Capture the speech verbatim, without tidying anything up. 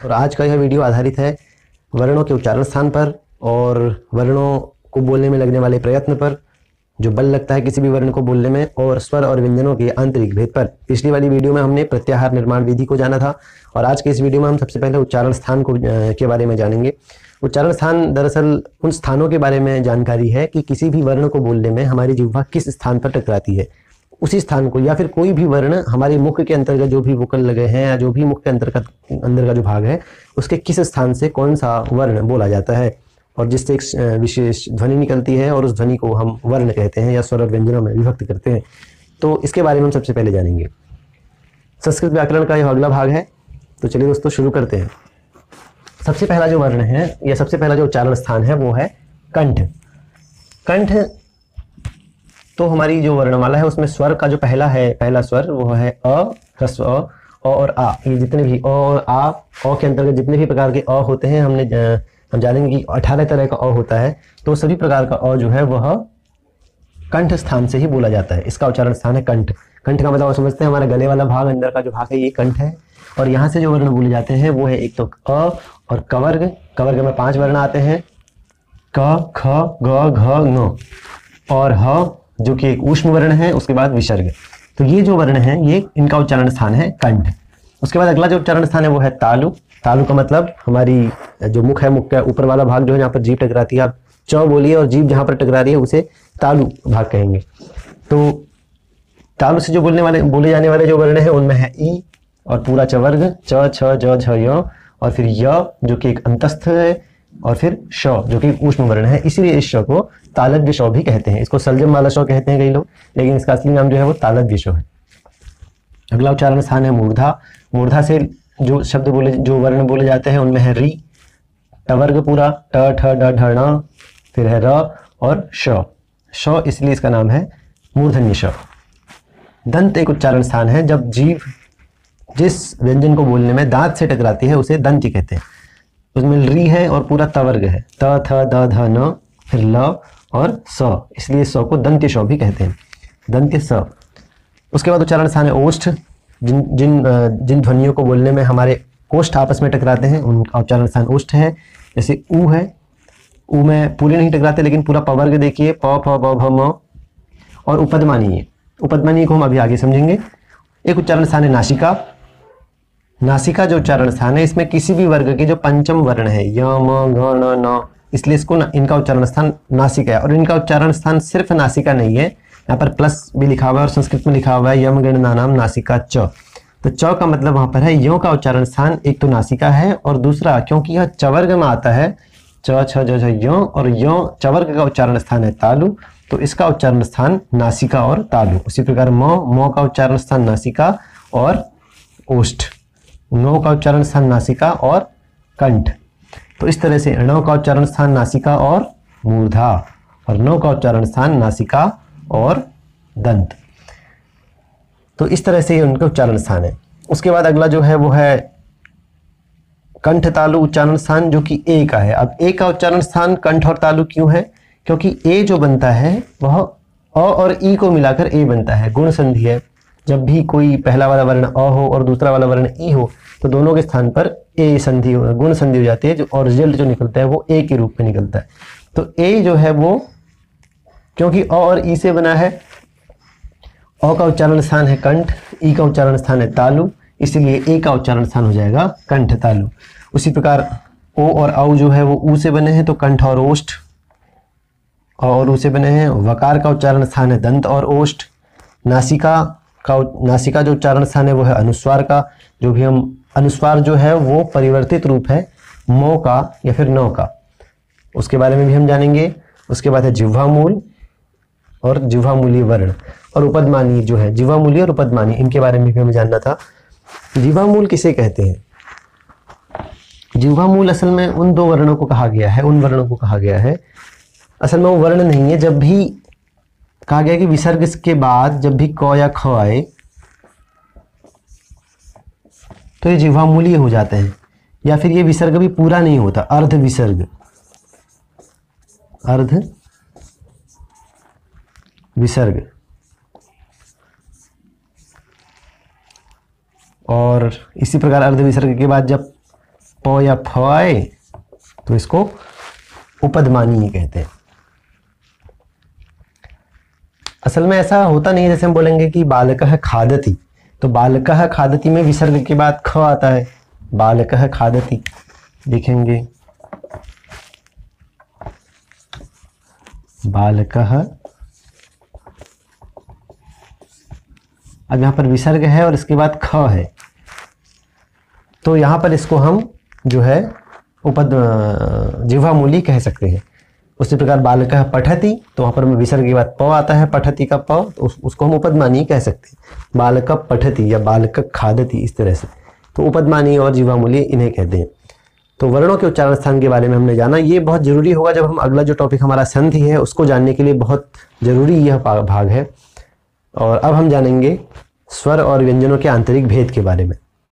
और आज का यह वीडियो आधारित है वर्णों के उच्चारण स्थान पर और वर्णों को बोलने में लगने वाले प्रयत्न पर, जो बल लगता है किसी भी वर्ण को बोलने में, और स्वर और व्यंजनों के आंतरिक भेद पर। पिछली वाली वीडियो में हमने प्रत्याहार निर्माण विधि को जाना था और आज के इस वीडियो में हम सबसे पहले उच्चारण स्थान को के बारे में जानेंगे। उच्चारण स्थान दरअसल उन स्थानों के बारे में जानकारी है कि किसी भी वर्ण को बोलने में हमारी जिह्वा किस स्थान पर टकराती है, उसी स्थान को, या फिर कोई भी वर्ण हमारे मुख के अंतर्गत जो भी वोकल लगे हैं या जो भी मुख के अंतर्गत अंदर का जो भाग है उसके किस स्थान से कौन सा वर्ण बोला जाता है और जिससे एक विशेष ध्वनि निकलती है और उस ध्वनि को हम वर्ण कहते हैं या स्वर और व्यंजनों में विभक्त करते हैं। तो इसके बारे में हम सबसे पहले जानेंगे। संस्कृत व्याकरण का यह अगला भाग है, तो चलिए दोस्तों शुरू करते हैं। सबसे पहला जो वर्ण है या सबसे पहला जो उच्चारण स्थान है वो है कंठ। कंठ तो हमारी जो वर्णमाला है उसमें स्वर का जो पहला है पहला स्वर वो है अ, ह्रस्व अ, अ और आ। ये जितने भी अ और आ, अ के अंतर्गत जितने भी प्रकार के अ होते हैं, हमने हम जानेंगे कि अठारह तरह का अ होता है, तो सभी प्रकार का अ जो है वह कंठ स्थान से ही बोला जाता है। इसका उच्चारण स्थान है कंठ। कंठ का मतलब समझते हैं हमारे गले वाला भाग, अंदर का जो भाग है ये कंठ है। और यहाँ से जो वर्ण बोले जाते हैं वो है एक तो अ और कवर्ग। कवर्ग में पांच वर्ण आते हैं, क, ख, ग, घ, ङ और ह जो कि एक ऊष्म वर्ण है, उसके बाद विसर्ग। तो ये जो वर्ण है ये इनका उच्चारण स्थान है कंठ। उसके बाद अगला जो उच्चारण स्थान है वो है तालु। तालु का मतलब हमारी जो मुख है, मुख का ऊपर वाला भाग जो है जहाँ पर जीभ टकराती है, आप च बोलिए और जीभ जहाँ पर टकरा रही है उसे तालु भाग कहेंगे। तो तालु से जो बोलने वाले बोले जाने वाले जो वर्ण है उनमें है ई और पूरा चवर्ग, च, छ, ज, झ, य, और फिर य जो कि एक अंतस्थ है, और फिर श जो कि ऊष्म वर्ण है। इसीलिए इस श को तालव्य श भी कहते हैं। इसको सलजम वाला श कहते हैं कई लोग, लेकिन इसका असली नाम जो है वो तालव्य श है। अगला उच्चारण स्थान है मूर्धा। मूर्धा से जो शब्द बोले जो वर्ण बोले जाते हैं उनमें है री, टवर्ग पूरा, ट, ठ, ड, ढ, ण, फिर है र और श। श इसलिए इसका नाम है मूर्धन्य श। दंत एक उच्चारण स्थान है। जब जीभ जिस व्यंजन को बोलने में दांत से टकराती है उसे दंती कहते हैं। उसमें री है और पूरा तवर्ग है, त, थ, द, ध, न, फिर ल और स, इसलिए स को दंत्य श भी कहते हैं, दंत्य स। उसके बाद उच्चारण स्थान है ओष्ठ। जिन जिन जिन ध्वनियों को बोलने में हमारे ओष्ठ आपस में टकराते हैं उनका उच्चारण स्थान ओष्ठ है। जैसे ऊ है, ऊ में पूरे नहीं टकराते लेकिन पूरा पवर्ग देखिए, प, फ, ब, भ, म, और उपदमानीय। उपदमानीय को हम अभी आगे समझेंगे। एक उच्चारण स्थान है नासिका। नासिका जो उच्चारण स्थान है इसमें किसी भी वर्ग के जो पंचम वर्ण है य, म, घ, न, न, इसलिए इसको न, इनका उच्चारण स्थान नासिका है। और इनका उच्चारण स्थान सिर्फ नासिका नहीं है, यहाँ पर प्लस भी लिखा हुआ है और संस्कृत में लिखा हुआ है यम गण नानाम नासिका च। तो च का मतलब वहां पर है यो का उच्चारण स्थान एक तो नासिका है, और दूसरा क्योंकि यह चवर्ग में आता है, च, छ, ज, झ, यो, और यो चवर्ग का उच्चारण स्थान है तालु, तो इसका उच्चारण स्थान नासिका और तालु। उसी प्रकार म, म का उच्चारण स्थान नासिका और ओष्ठ, नो का उच्चारण स्थान नासिका और कंठ। तो इस तरह से ण का उच्चारण स्थान नासिका और मूर्धा, और नौ का उच्चारण स्थान नासिका और दंत। तो इस तरह से उनका उच्चारण स्थान है। उसके बाद अगला जो है वो है कंठ तालु उच्चारण स्थान, जो कि ए का है। अब ए का उच्चारण स्थान कंठ और तालु क्यों है? क्योंकि ए जो बनता है वह अ और ई को मिलाकर ए बनता है, गुण संधि है। जब भी कोई पहला वाला वर्ण अ हो और दूसरा वाला वर्ण ई हो तो दोनों के स्थान पर ए संधि हो, गुण संधि हो जाती है, जो और रिजल्ट जो निकलता है वो ए के रूप में निकलता है। तो ए जो है वो क्योंकि अ और ई से बना है, अ का उच्चारण स्थान है कंठ, ई का उच्चारण स्थान है तालु, इसलिए ए का उच्चारण स्थान हो जाएगा कंठ तालु। उसी प्रकार ओ और औ जो है वो ऊ से बने हैं, तो कंठ और ओष्ठ, और ऊ से बने हैं। वकार का उच्चारण स्थान है दंत और ओष्ठ। नासिका का नासिका जो उच्चारण स्थान है वो है अनुस्वार का, जो भी हम अनुस्वार जो है वो परिवर्तित रूप है मो का या फिर नौ का, उसके बारे में भी हम जानेंगे। उसके बाद है जिह्वा मूल और जिह्वा मूलीय वर्ण, और उपदमानीय जो है जिह्वा मूलीय और उपदमानीय, इनके बारे में भी हमें जानना था। जिह्वा मूल किसे कहते हैं? जिह्वा मूल असल में उन दो वर्णों को कहा गया है, उन वर्णों को कहा गया है, असल में वो वर्ण नहीं है। जब भी कहा गया कि विसर्ग के बाद जब भी क या ख आए तो ये जिह्वा मूलीय हो जाते हैं, या फिर ये विसर्ग भी पूरा नहीं होता, अर्ध विसर्ग, अर्ध विसर्ग। और इसी प्रकार अर्ध विसर्ग के बाद जब प या फ आए तो इसको उपदमानीय कहते हैं। असल में ऐसा होता नहीं है जैसे हम बोलेंगे कि बालकः खादति, तो बालकः खादति में विसर्ग के बाद ख आता है, बालकः खादति लिखेंगे, बालकः, अब यहाँ पर विसर्ग है और इसके बाद ख है, तो यहाँ पर इसको हम जो है उपद जिह्वामूली कह सकते हैं। उसी प्रकार बालकः पठति, तो वहाँ पर विसर्ग के बाद प आता है, पठति का प, तो उस, उसको हम उपदमानीय कह सकते हैं। बालकः पठति या बालकः खादति, इस तरह से, तो उपदमानीय और जिह्वामूली इन्हें कहते हैं। तो वर्णों के उच्चारण स्थान के बारे में हमने जाना। ये बहुत ज़रूरी होगा जब हम अगला जो टॉपिक हमारा संधि है उसको जानने के लिए बहुत ज़रूरी यह भाग है। और अब हम जानेंगे स्वर और व्यंजनों के आंतरिक भेद के बारे में।